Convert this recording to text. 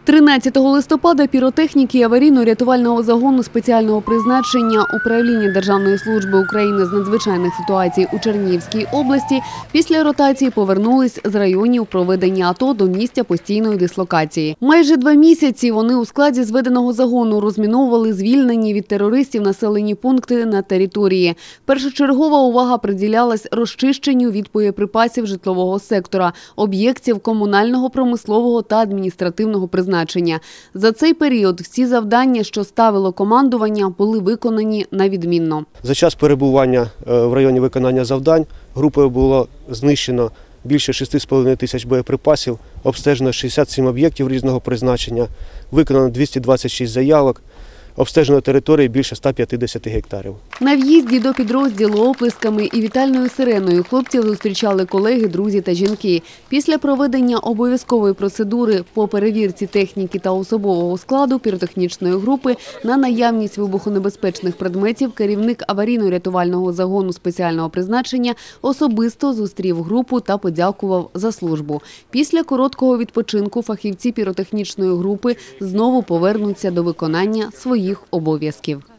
13 листопада піротехніки аварійно-рятувального загону спеціального призначення Управління Державної служби України з надзвичайних ситуацій у Чернігівській області після ротації повернулись з районів проведення АТО до місця постійної дислокації. Майже 2 місяці вони у складі зведеного загону розміновували звільнені від терористів населені пункти на території. Першочергова увага приділялась розчищенню від боєприпасів житлового сектора, об'єктів комунального, промислового та адміністративного призначення. За цей період всі завдання, що ставило командування, були виконані на відмінно. За час перебування в районі виконання завдань групою було знищено більше 6,5 тисяч боєприпасів, обстежено 67 об'єктів різного призначення, виконано 226 заявок, обстежено території більше 150 гектарів. На в'їзді до підрозділу оплесками і вітальною сиреною хлопців зустрічали колеги, друзі та жінки. Після проведення обов'язкової процедури по перевірці техніки та особового складу піротехнічної групи на наявність вибухонебезпечних предметів керівник аварійно-рятувального загону спеціального призначення особисто зустрів групу та подякував за службу. Після короткого відпочинку фахівці піротехнічної групи знову повернуться до виконання своїх обов'язків.